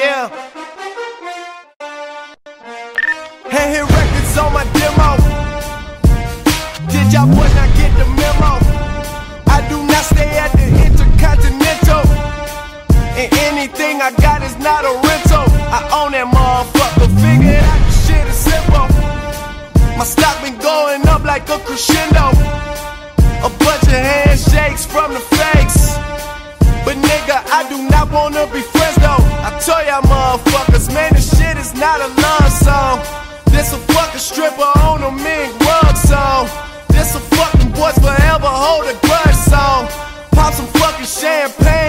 Yeah. Hand hit records on my demo. Did y'all boys not get the memo? I do not stay at the Intercontinental, and anything I got is not a rental. I own that motherfucker, figure it out, the shit is simple. My stock been going up like a crescendo. A bunch of handshakes from the fakes, but nigga, I do not wanna be friends though. I told y'all motherfuckers, man, this shit is not a love song. This a fucking stripper on a mink rug song. This a fucking boys forever hold a grudge song. Pop some fucking champagne